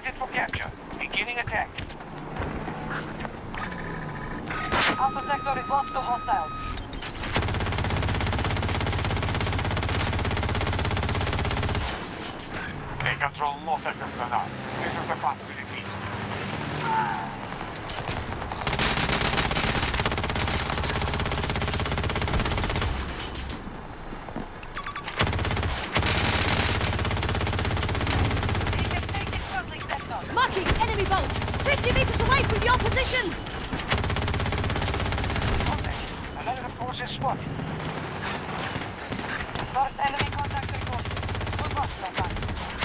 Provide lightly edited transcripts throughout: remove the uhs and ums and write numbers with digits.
target for capture. Beginning attack. Alpha sector is lost to hostiles. They control more sectors than us. This is the path we defeat. Marking enemy boat! 50 meters away from your position! Another force is spotted. First enemy contact reported. Good luck, Satan.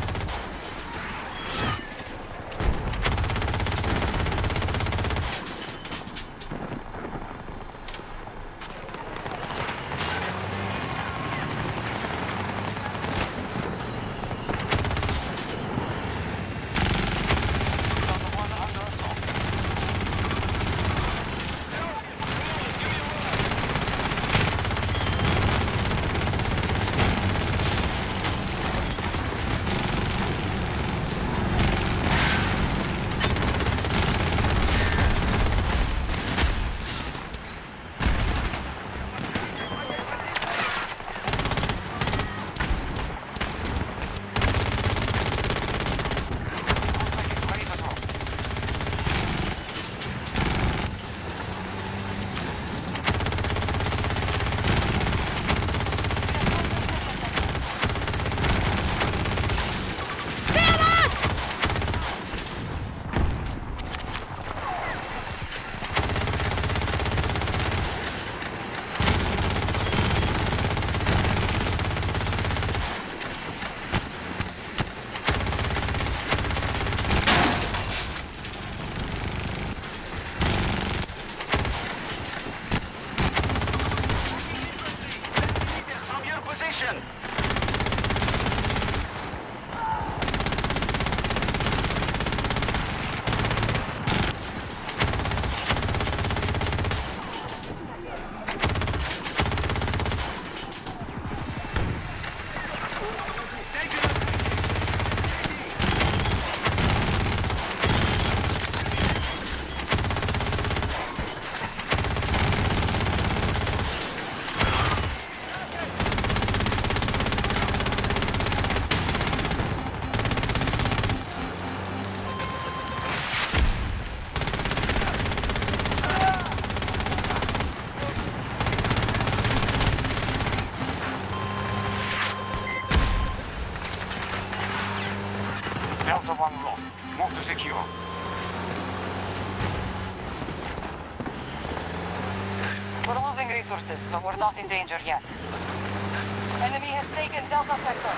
Delta 1 lost. Move to secure. We're losing resources, but we're not in danger yet. Enemy has taken Delta sector.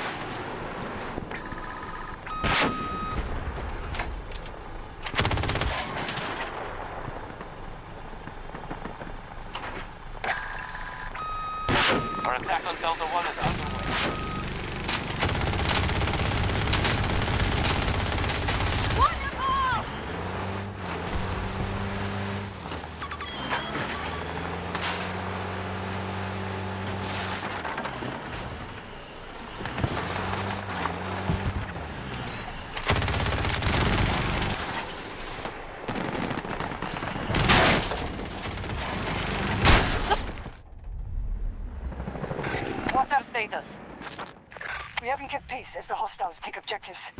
Our attack on Delta 1 is underway. What's our status? We haven't kept pace as the hostiles take objectives.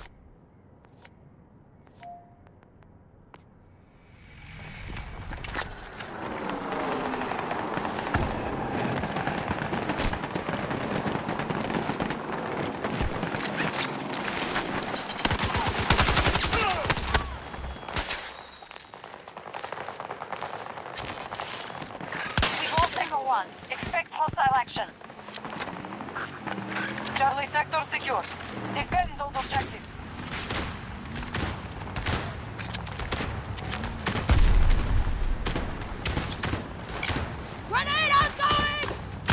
We've lost Echo 1. Expect hostile action. Charlie sector secure. Defend those objectives. Grenade outgoing!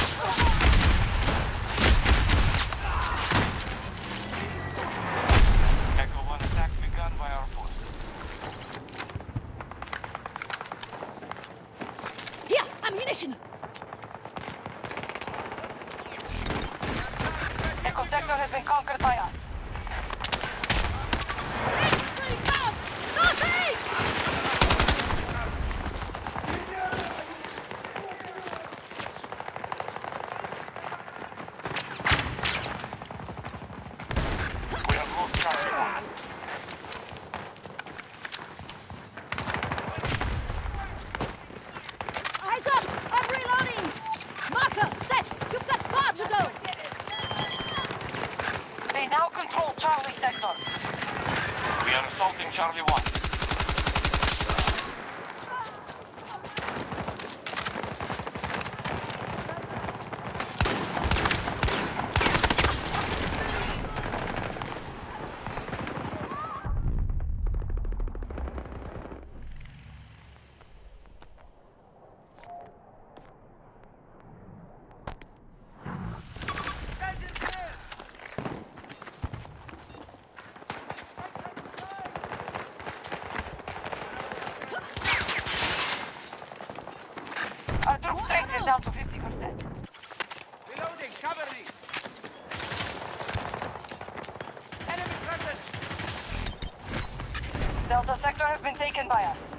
Echo 1 attack begun by our force. Here, ammunition! Echo sector has been conquered by us. are assaulting Charlie 1. Our troop strength is down to 50%. Reloading, cover me! Enemy present! Delta sector has been taken by us.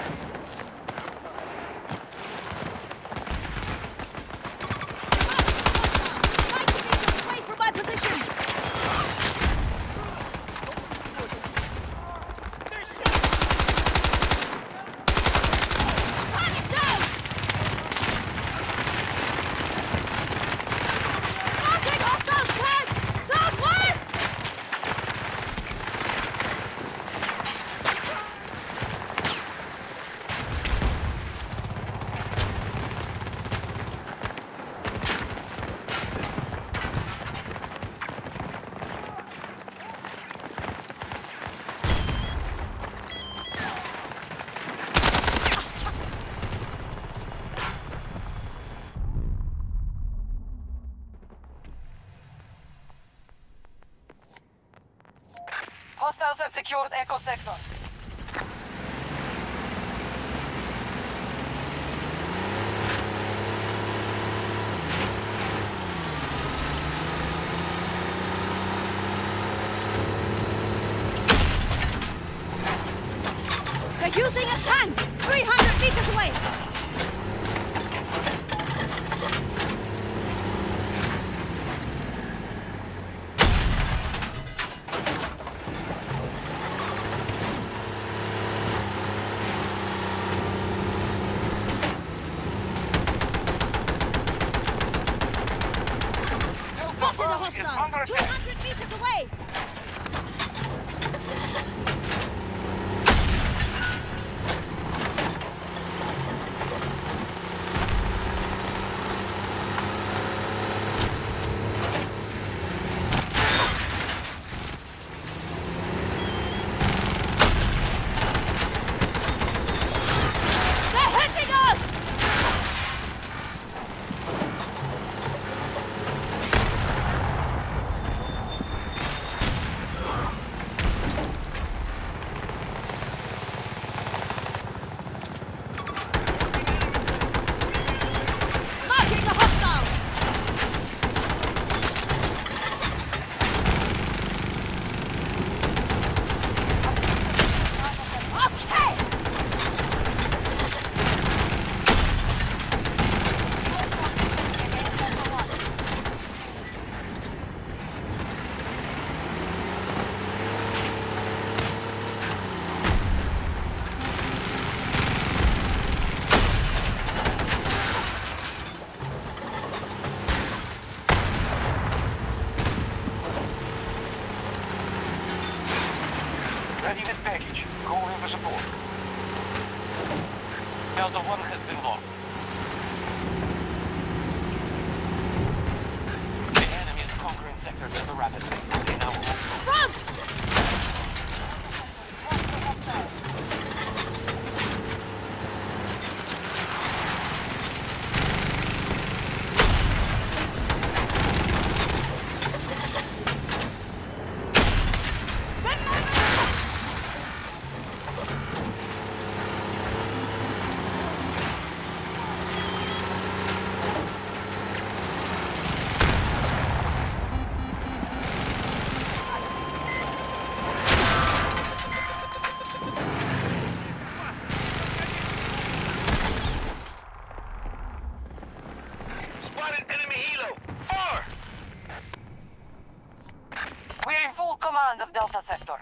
Wait for my position! Target down! Marking hostile flag! Southwest! Hostiles have secured Echo sector. They're using a tank! 300 meters away! Spotted a hostile! 200 meters away! They're hitting us! Marking the hostiles! Okay! Ready this package. Call in for support. Delta 1 has been lost. The enemy is conquering sectors at a rapid pace. They now hold. Front! Spotted enemy helo! Far! We're in full command of Delta sector.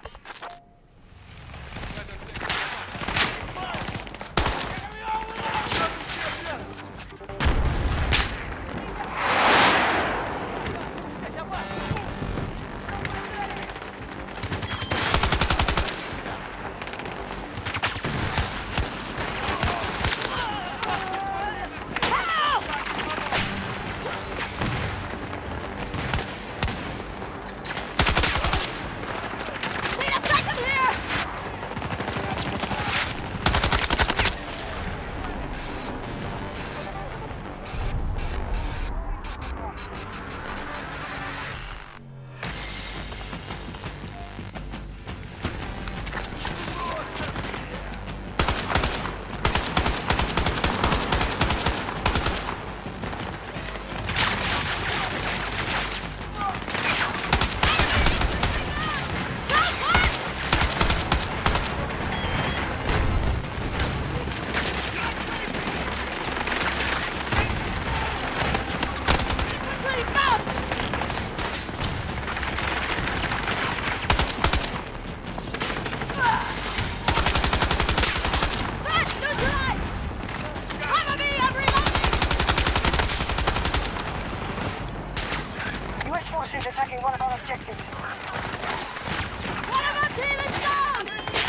Swiss forces attacking one of our objectives. One of our team is down!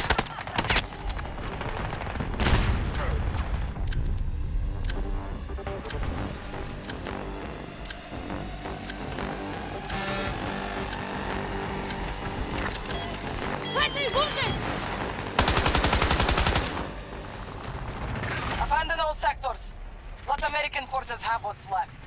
Friendly wounded! Abandon all sectors. Let American forces have what's left.